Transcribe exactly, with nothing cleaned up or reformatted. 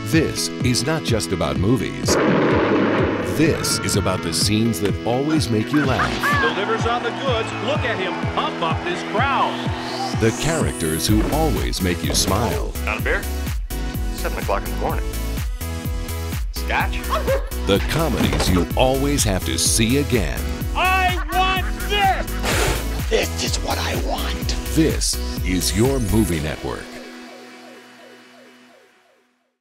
This is not just about movies. This is about the scenes that always make you laugh. Delivers on the goods. Look at him pump up this crowd. The characters who always make you smile. Not a beer? Seven o'clock in the morning. Scotch? The comedies you always have to see again. I want this! This is what I want. This is your movie network.